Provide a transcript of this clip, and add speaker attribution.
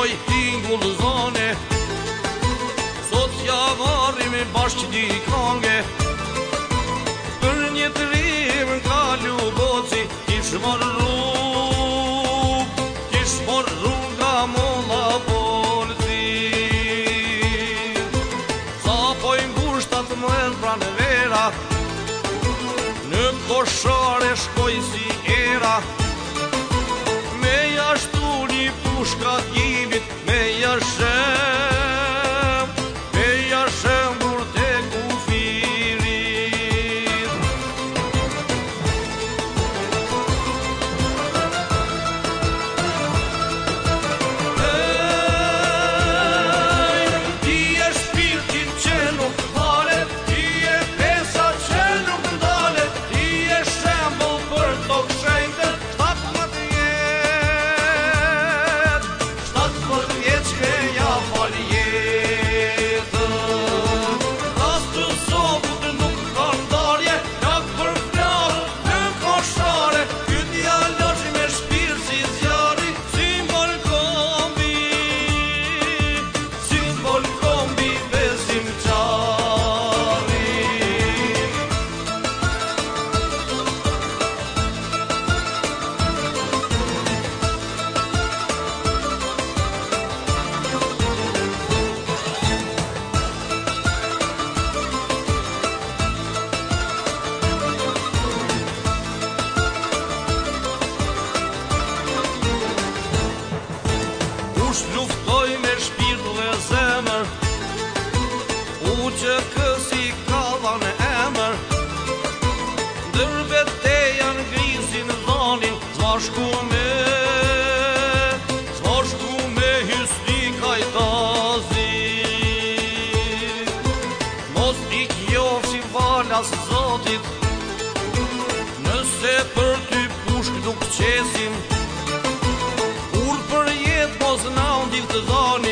Speaker 1: oj tingull zone, sot javarri me bashkë di kange. Për një të rim kalu boci, kish mor rruga molla polci. Sa po i ngushtat mën pranë vera, në koshare shkoj si era. Me jashtu një pushka t'jimit, me jashem dur te kufirit. Ti e shpirtin që nuk falet, ti e pesa që nuk ndalet, ti e shembull për to kshenjtë, 17 vjeç me ja fal jetën. Rastë zobut nuk ka ndarje, jak për flarë në koshare, ky djalosh me shpirt si zjarri, simbol kombi besimqari. Kush luftoj me shpirt dhe zemër, u që kësi kalla në emër, ndër beteja në grisin dhanin, zvashku me hysni kajtazi. Mos i kjofshi valas Zotit, nëse për ty pushk nuk qesim, kur për jetë mos na ndih të dhani.